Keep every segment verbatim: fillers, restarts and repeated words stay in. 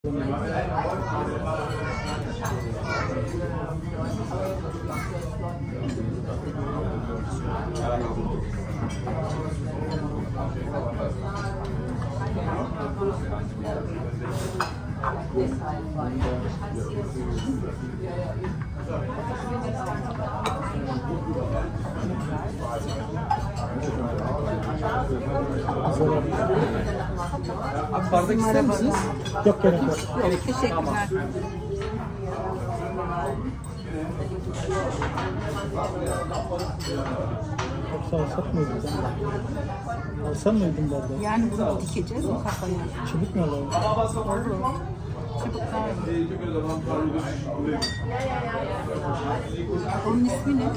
Abi bardak ister misiniz? Yok gerek yok. Yok. Teşekkürler. Yoksa alsak mıydın? Alsan mıydın bardağı? Yani bunu dikeceğiz mi kafaya? Çubuk mu alalım? Olur. Çubuklar. Onun ismi ne?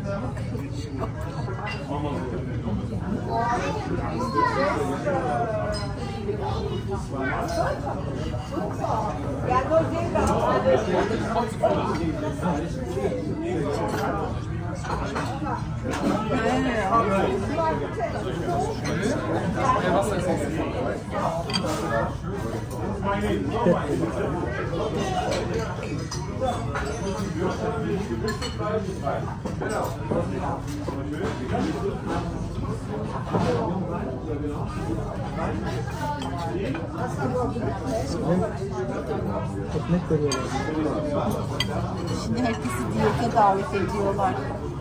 Ekmek veriyorlar. Şimdi herkesi diyete davet ediyorlar.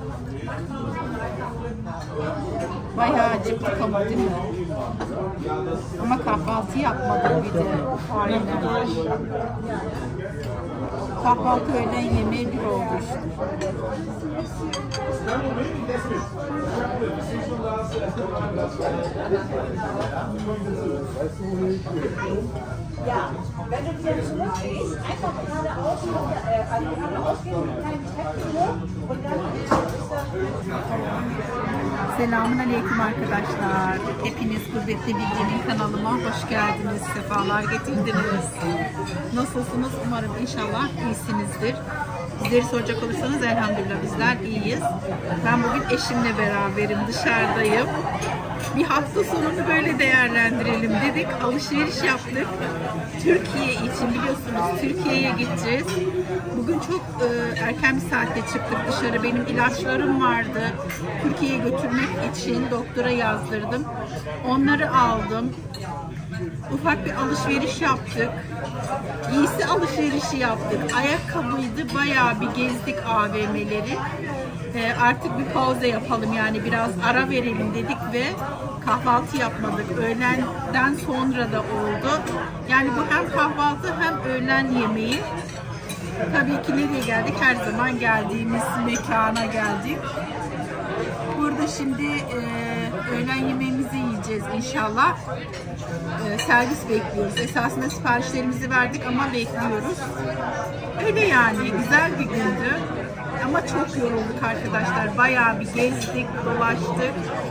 Bayağı acıktık ama değil mi? Ama kahvaltı yapmadık bir de. Aynen. Kahvaltı öğlen yemeği bir oldu işte. Ja, wenn du wieder zurückgehst, einfach geradeaus, äh, also geradeaus gehen mit keinem Treppen hoch und dann Selamun aleyküm arkadaşlar. Hepiniz Kuvvetli Bilge'nin kanalıma hoş geldiniz. Sefalar getirdiniz. Nasılsınız? Umarım inşallah iyisinizdir. Bizleri soracak olursanız elhamdülillah bizler iyiyiz. Ben bugün eşimle beraberim. Dışarıdayım. Bir hafta sonunu böyle değerlendirelim dedik. Alışveriş yaptık. Türkiye için biliyorsunuz Türkiye'ye gideceğiz. Bugün çok e, erken bir saatte çıktık dışarı. Benim ilaçlarım vardı. Türkiye'ye götürmek için doktora yazdırdım. Onları aldım. Ufak bir alışveriş yaptık. Giysi alışverişi yaptık. Ayakkabıydı. Bayağı bir gezdik A V M'leri. E, artık bir pauza yapalım yani biraz ara verelim dedik ve kahvaltı yapmadık. Öğlenden sonra da oldu. Yani bu hem kahvaltı hem öğlen yemeği. Tabii ki nereye geldik? Her zaman geldiğimiz mekana geldik. Burada şimdi e, öğlen yemeğimizi yiyeceğiz inşallah. E, servis bekliyoruz. Esasında siparişlerimizi verdik ama bekliyoruz. Öyle yani güzel bir gündü. Ama çok yorulduk arkadaşlar. Bayağı bir gezdik, dolaştık.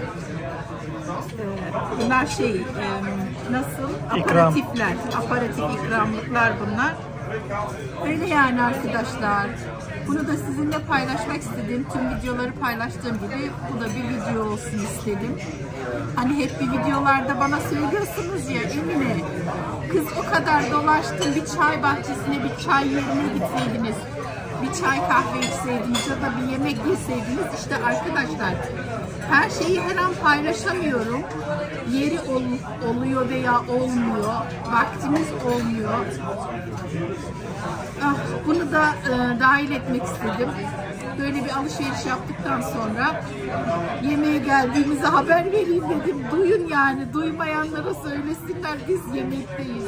Ee, bunlar şey, e, nasıl? Aparatifler, aparatif ikramlıklar bunlar. Öyle yani arkadaşlar. Bunu da sizinle paylaşmak istedim. Tüm videoları paylaştığım gibi bu da bir video olsun istedim. Hani hep bir videolarda bana söylüyorsunuz ya Emine, kız o kadar dolaştın, bir çay bahçesine, bir çay yerine gitseydiniz, bir çay kahve içseydiniz ya da bir yemek yeseydiniz. İşte arkadaşlar her şeyi her an paylaşamıyorum. Yeri ol, oluyor veya olmuyor. Vaktimiz olmuyor. Ah, bunu da e, dahil etmek istedim. Böyle bir alışveriş yaptıktan sonra yemeğe geldiğimizi haber vereyim dedim. Duyun yani. Duymayanlara söylesinler biz yemekteyiz.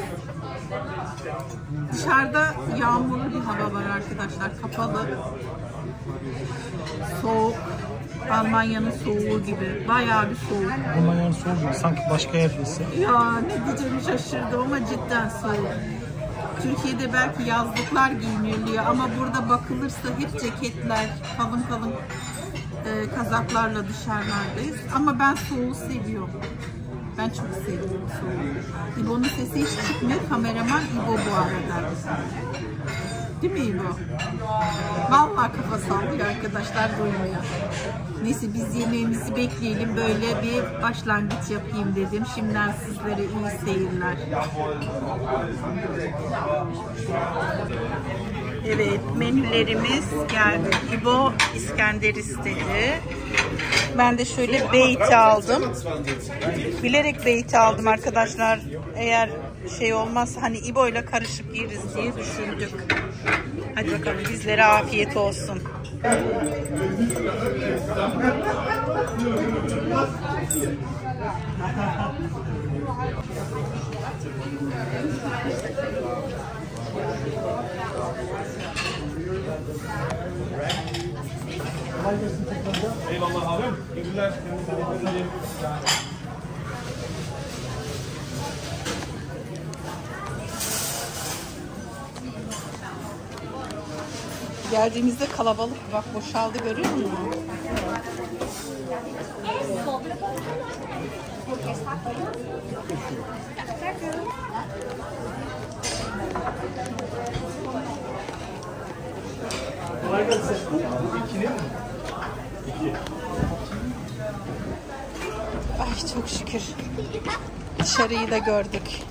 Dışarıda yağmurlu bir hava var arkadaşlar. Kapalı. Soğuk. Almanya'nın soğuğu gibi. Bayağı bir soğuk. Almanya'nın soğuğu gibi. Sanki başka yerdeyse. Ya ne diyeceğimi şaşırdım ama cidden soğuk. Türkiye'de belki yazlıklar giyiniliyor ama burada bakılırsa hep ceketler, kalın kalın e, kazaklarla dışarılardayız. Ama ben soğuğu seviyorum. Ben çok seviyorum soğuğu. İbo'nun sesi hiç çıkmıyor. Kameraman İbo bu arada. Değil mi İbo? Vallahi kafa sallıyor arkadaşlar duymaya. Neyse biz yemeğimizi bekleyelim. Böyle bir başlangıç yapayım dedim. Şimdiden sizlere iyi seyirler. Evet, menülerimiz geldi. İbo İskender istedi. Ben de şöyle beyti aldım. Bilerek beyti aldım arkadaşlar. Eğer şey olmazsa hani İbo ile karışık yeriz diye düşündük. Hadi bakalım bizlere afiyet olsun. Eyvallah abim. Teşekkürler. Geldiğimizde kalabalık, bak boşaldı, görüyor musun? Ay çok şükür. Dışarıyı da gördük.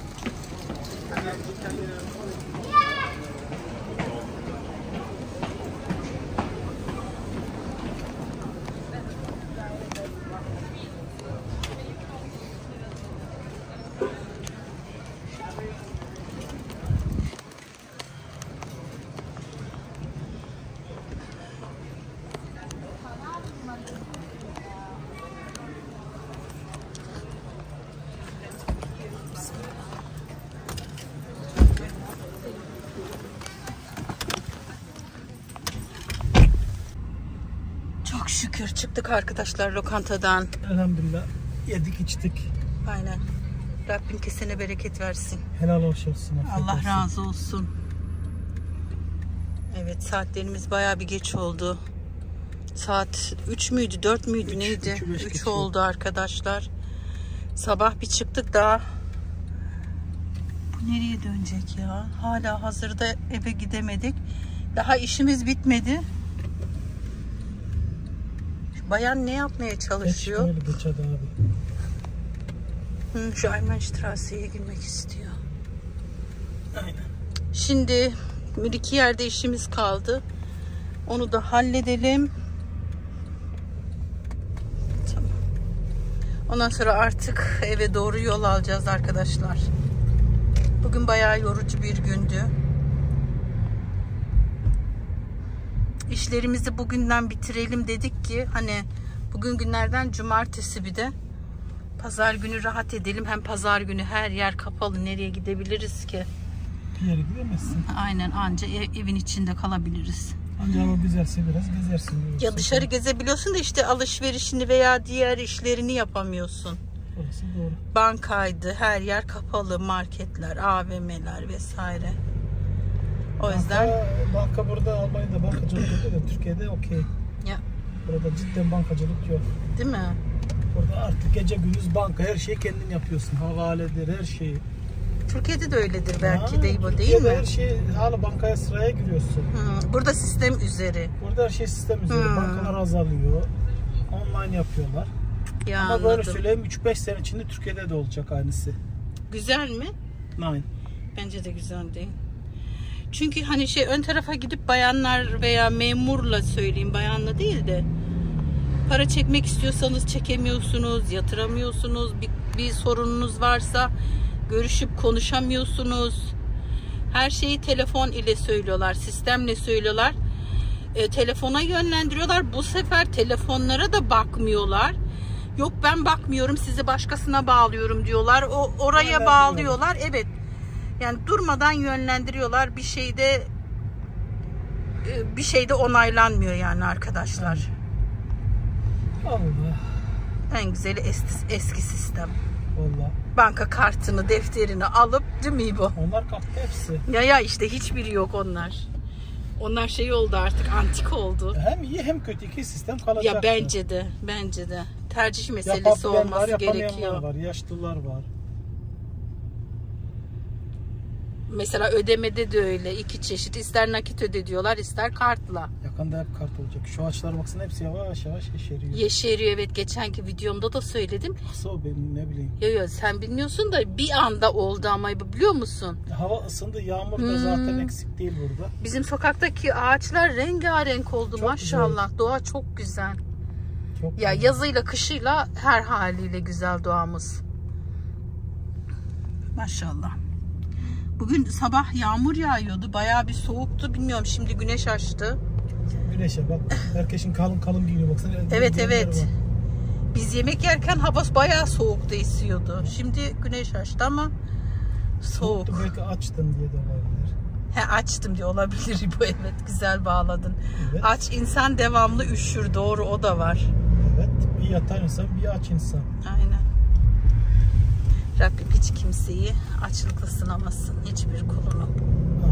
Çok şükür çıktık arkadaşlar lokantadan. Elhamdülillah. Yedik içtik. Aynen. Rabbim kesene bereket versin. Helal olsun. Allah razı olsun. Evet, saatlerimiz bayağı bir geç oldu. Saat üç müydü, dört müydü, üç, neydi? üç oldu arkadaşlar. Sabah bir çıktık daha. Bu nereye dönecek ya? Hala hazırda eve gidemedik. Daha işimiz bitmedi. Şu bayan ne yapmaya çalışıyor? Geç böyle geçer abi. Hı, şu Almanstrasse'ye girmek istiyor. Aynen. Şimdi bir iki yerde işimiz kaldı. Onu da halledelim. Tamam. Ondan sonra artık eve doğru yol alacağız arkadaşlar. Bugün bayağı yorucu bir gündü. İşlerimizi bugünden bitirelim dedik ki hani bugün günlerden cumartesi, bir de pazar günü rahat edelim. Hem pazar günü her yer kapalı, nereye gidebiliriz ki? Bir yere gidemezsin. Aynen, anca ev, evin içinde kalabiliriz. Anca hava güzelse biraz gezersin. Ya dışarı gezebiliyorsun da işte alışverişini veya diğer işlerini yapamıyorsun. Orası doğru. Bankaydı, her yer kapalı, marketler, A V M'ler vesaire. O yüzden Banka, banka burada Almanya'da bankacılık yapıyor da Türkiye'de okey. ya, Burada cidden bankacılık yok. değil mi? Burada artık gece gündüz banka, her şeyi kendin yapıyorsun. Havaledir, her şeyi. Türkiye'de de öyledir belki Ha, de İbo, değil Türkiye'de mi? her şey, hala bankaya sıraya giriyorsun. Hı, burada sistem üzeri. Burada her şey sistem üzeri. Hmm. Bankalar azalıyor. Online yapıyorlar. Ya Ama anladım. böyle söyleyeyim, üç beş sene içinde Türkiye'de de olacak aynısı. Güzel mi? Nine. Bence de güzel değil. Çünkü hani şey, ön tarafa gidip bayanlar veya memurla, söyleyeyim bayanla değil de, para çekmek istiyorsanız çekemiyorsunuz, yatıramıyorsunuz. Bir, bir sorununuz varsa görüşüp konuşamıyorsunuz. Her şeyi telefon ile söylüyorlar, sistemle söylüyorlar. E, telefona yönlendiriyorlar. Bu sefer telefonlara da bakmıyorlar. Yok ben bakmıyorum, sizi başkasına bağlıyorum diyorlar. O oraya bağlıyorlar. Evet. Yani durmadan yönlendiriyorlar. Bir şeyde bir şeyde onaylanmıyor yani arkadaşlar. Allah. En güzeli eski, eski sistem. Vallahi. Banka kartını, defterini alıp, değil mi bu? Onlar kaptı hepsi. Ya ya işte hiçbiri yok onlar. Onlar şey oldu artık, antik oldu. Hem iyi hem kötü, iki sistem kalacak. Ya bence de, bence de. Tercih meselesi Yapabilen olması var, yapamayanlar gerekiyor. var, yaşlılar var. Mesela ödemede de öyle. iki çeşit. İster nakit öde diyorlar, ister kartla. Yakında hep kart olacak. Şu ağaçlara baksana, hepsi yavaş yavaş yeşeriyor. Yeşeriyor, evet. Geçenki videomda da söyledim. Nasıl o, benim ne bileyim. Yo yo, sen bilmiyorsun da bir anda oldu ama biliyor musun? Hava ısındı, yağmur da Hmm. zaten eksik değil burada. Bizim sokaktaki ağaçlar rengarenk oldu Çok maşallah. Güzel. Doğa çok güzel. Çok Ya güzel. yazıyla kışıyla her haliyle güzel doğamız. Maşallah. Bugün sabah yağmur yağıyordu. Bayağı bir soğuktu. Bilmiyorum, şimdi güneş açtı. Güneşe bak. Herkesin kalın kalın giyiniyor baksana. Evet Giyinenleri evet. var. Biz yemek yerken hava bayağı soğuktu, esiyordu. Şimdi güneş açtı ama soğuk. Soğuktu, belki açtın diye de olabilir. He, açtım diye olabilir bu, evet, güzel bağladın. Evet. Aç insan devamlı üşür, doğru, o da var. Evet. Bir yatan insan, bir aç insan. Aynen. Rabbim hiç kimseyi açlıkla sınamasın, hiçbir kulunu. Ha.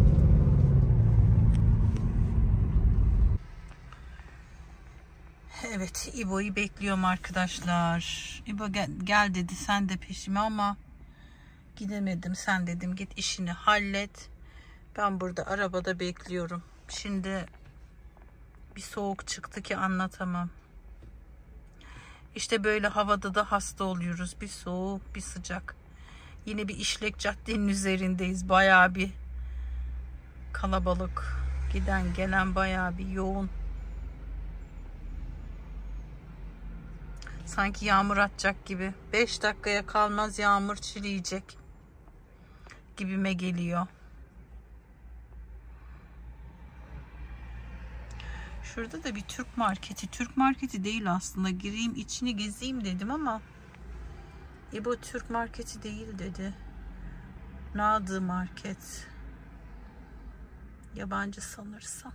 Evet, İbo'yu bekliyorum arkadaşlar. İbo gel, gel dedi sen de peşime ama gidemedim. Sen dedim git işini hallet. Ben burada arabada bekliyorum. Şimdi bir soğuk çıktı ki anlatamam. İşte böyle havada da hasta oluyoruz. Bir soğuk, bir sıcak. Yine bir işlek caddenin üzerindeyiz. Bayağı bir kalabalık. Giden gelen bayağı bir yoğun. Sanki yağmur atacak gibi. beş dakikaya kalmaz yağmur çileyecek gibime geliyor. Şurada da bir Türk marketi. Türk marketi değil aslında. Gireyim içini gezeyim dedim ama İbo Türk marketi değil dedi. Nadı market. Yabancı sanırsam.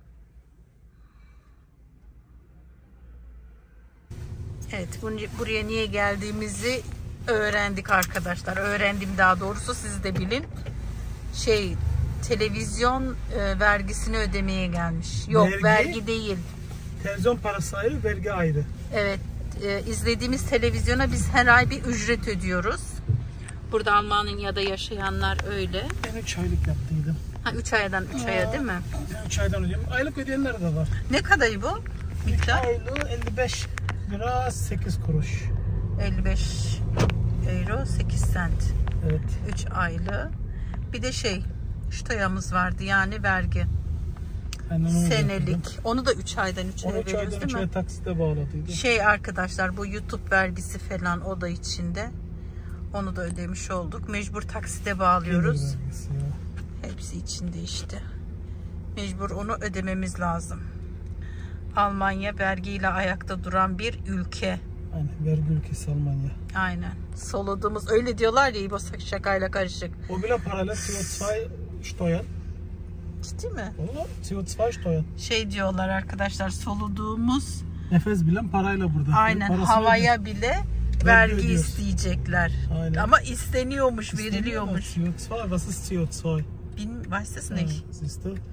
Evet, buraya niye geldiğimizi öğrendik arkadaşlar. Öğrendim daha doğrusu, siz de bilin. Şey, televizyon e, vergisini ödemeye gelmiş. Yok, Vergi? vergi değil. Televizyon parası ayrı, vergi ayrı. Evet, e, izlediğimiz televizyona biz her ay bir ücret ödüyoruz. Burada Almanya'da yaşayanlar öyle. Ben üç aylık yaptıydım. Ha, üç aydan üç aya değil mi? Ben üç aydan ödüyorum. Aylık ödeyenler de var. Ne kadar bu? Miktar? Aylığı elli beş lira sekiz kuruş. elli beş euro sekiz sent. Evet. üç aylığı. Bir de şey, ştoyamız vardı yani vergi. Ben onu Senelik. yaptım. Onu da üç aydan üç aya Onu üç veriyoruz aydan üç değil mi? aya taksite bağladıydım. Şey arkadaşlar, bu YouTube vergisi falan o da içinde. Onu da ödemiş olduk. Mecbur taksite bağlıyoruz. Gelir vergisi ya. Hepsi içinde işte. Mecbur onu ödememiz lazım. Almanya vergiyle ayakta duran bir ülke. Aynen, vergi ülkesi Almanya. Aynen. Soluduğumuz öyle diyorlar ya, İbo şakayla karışık. O bile parayla C O iki steuern. Ciddi mi? Valla C O iki steuern. Şey diyorlar arkadaşlar, soluduğumuz Nefes bilen parayla burada. aynen Parasını havaya öde- bile Vergi vergi ödüyoruz. isteyecekler. Aynen. Ama isteniyormuş, İsteniyor veriliyormuş. ama C O iki, was ist C O iki? Bin, weißt es Ha, nicht. siehst du?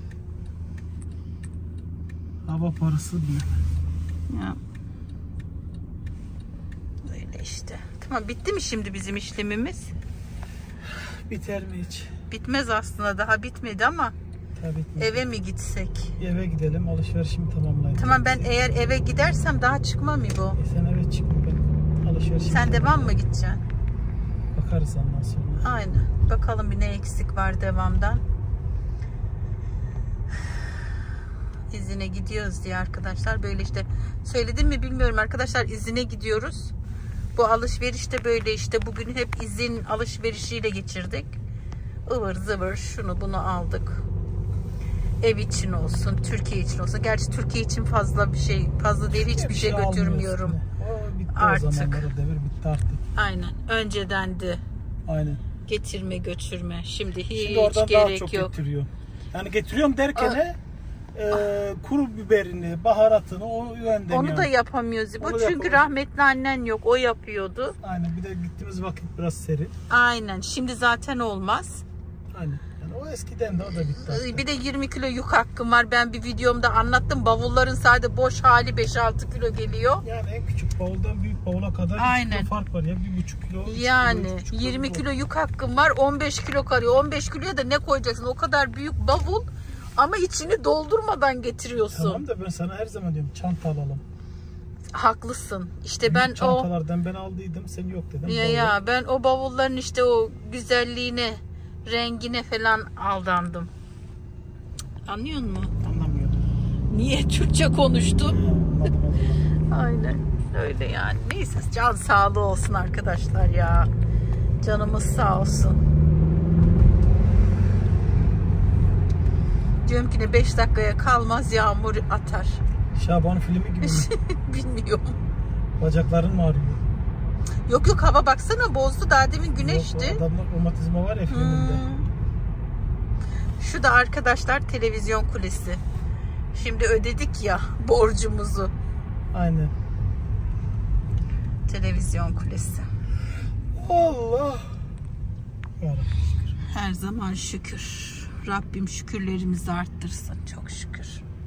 Hava parası bile. Ya. Öyle işte. Tamam, bitti mi şimdi bizim işlemimiz? Biter mi hiç? Bitmez aslında, daha bitmedi ama Tabii ki. eve mi gitsek? Eve gidelim, alışverişimi tamamlayayım. Tamam, ben eğer eve gidersem daha çıkmam mı bu? E sen eve çık, ben alışverişimi Sen devam tamamlayayım. mı gideceksin? Bakarız ondan sonra. Aynen. Bakalım bir ne eksik var devamdan. İzine gidiyoruz diye arkadaşlar. Böyle işte, söyledim mi bilmiyorum arkadaşlar, izine gidiyoruz. Bu alışverişte böyle işte, bugün hep izin alışverişiyle geçirdik. Ivır zıvır şunu bunu aldık. Ev için olsun, Türkiye için olsun. Gerçi Türkiye için fazla bir şey, fazla değil, hiçbir Bir şey götürmüyorum. almıyorsun. O bitti Artık. o zamanlar, o devir bitti artık. Aynen. Önceden de Aynen. getirme götürme. Şimdi hiç Şimdi oradan daha gerek çok yok. getiriyor. Yani getiriyorum derken Aa. e, kuru biberini, baharatını o yönden. Onu yani. da yapamıyoruz. Bu Onu da çünkü yapamıyoruz. rahmetli annen yok. O yapıyordu. Aynen, bir de gittiğimiz vakit biraz serin. Aynen. Şimdi zaten olmaz. Hani yani o eskiden de o da bitti. Bir de yirmi kilo yük hakkım var. Ben bir videomda anlattım. Bavulların sadece boş hali beş altı kilo geliyor. Yani en küçük bavuldan büyük bavula kadar Aynen. kilo fark var ya. Bir buçuk kilo. Yani kilo, kilo, yirmi kilo yük hakkım var. on beş kilo kalıyor. on beş kiloya da ne koyacaksın? O kadar büyük bavul ama içini doldurmadan getiriyorsun. Tamam da ben sana her zaman diyorum çanta alalım. Haklısın. İşte Büyük ben o çantalardan ben aldıydım, sen yok dedim. ya ya ben o bavulların işte o güzelliğine, rengine falan aldandım. Anlıyor musun? Anlamıyordum. Niye Türkçe konuştum? Anladım. Aynen öyle yani. Neyse can sağlığı olsun arkadaşlar ya. Canımız sağ olsun. Diyorum ki ne beş dakikaya kalmaz yağmur atar. Şaban filmi gibi mi? Bilmiyorum. Bacakların mı ağrıyor? Yok yok hava baksana bozdu. Daha demin güneşti. Yok, adamlar romatizma var ya filminde. Hmm. Şu da arkadaşlar televizyon kulesi. Şimdi ödedik ya borcumuzu. Aynen. Televizyon kulesi. Allah. Yarabbim şükür. Her zaman şükür. Rabbim şükürlerimizi arttırsın. Çok şükür.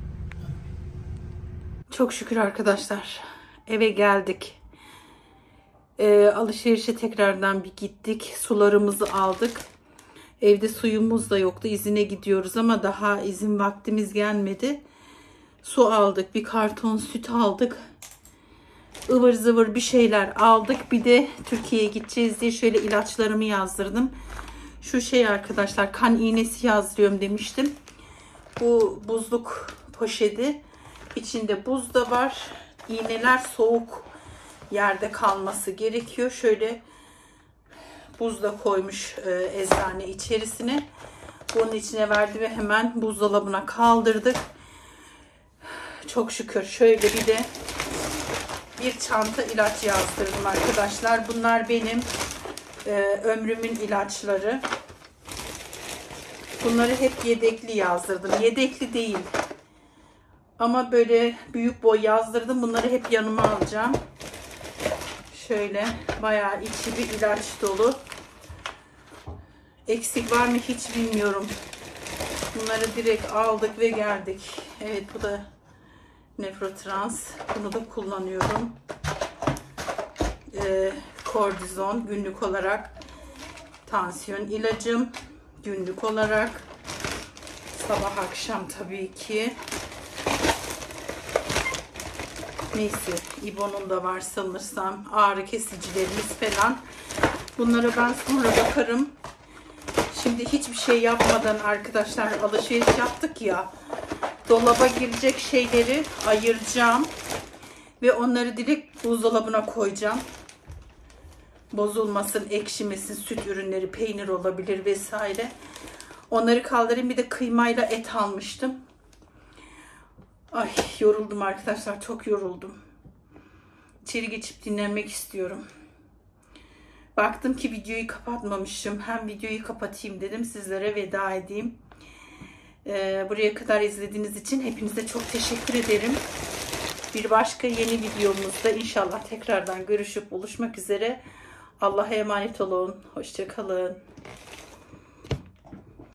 Çok şükür arkadaşlar. Eve geldik. Ee, alışverişe tekrardan bir gittik. Sularımızı aldık. Evde suyumuz da yoktu. İzine gidiyoruz ama daha izin vaktimiz gelmedi. Su aldık. Bir karton süt aldık. Ivır zıvır bir şeyler aldık. Bir de Türkiye'ye gideceğiz diye şöyle ilaçlarımı yazdırdım. Şu şey arkadaşlar kan iğnesi yazdırıyorum demiştim. Bu buzluk poşeti. İçinde buz da var. İğneler soğuk yerde kalması gerekiyor. Şöyle buz da koymuş e, eczane içerisine. Bunun içine verdi ve hemen buzdolabına kaldırdık. Çok şükür. Şöyle bir de bir çanta ilaç yazdırdım arkadaşlar. Bunlar benim e, ömrümün ilaçları. Bunları hep yedekli yazdırdım. Yedekli değil. Ama böyle büyük boy yazdırdım. Bunları hep yanıma alacağım. Şöyle bayağı içi bir ilaç dolu. Eksik var mı hiç bilmiyorum. Bunları direkt aldık ve geldik. Evet bu da Nefrotrans. Bunu da kullanıyorum. Ee, Kortizon günlük olarak. Tansiyon ilacım günlük olarak. Sabah akşam tabii ki. Neyse İbo'nun da var sanırsam. Ağrı kesicilerimiz falan. Bunlara ben sonra bakarım. Şimdi hiçbir şey yapmadan arkadaşlar alışveriş yaptık ya. Dolaba girecek şeyleri ayıracağım. Ve onları direkt buzdolabına koyacağım. Bozulmasın, ekşimesin, süt ürünleri, peynir olabilir vesaire. Onları kaldırayım. Bir de kıymayla et almıştım. Ay yoruldum arkadaşlar. Çok yoruldum. İçeri geçip dinlenmek istiyorum. Baktım ki videoyu kapatmamışım. Hem videoyu kapatayım dedim. Sizlere veda edeyim. Ee, buraya kadar izlediğiniz için hepinize çok teşekkür ederim. Bir başka yeni videomuzda inşallah tekrardan görüşüp buluşmak üzere. Allah'a emanet olun. Hoşça kalın.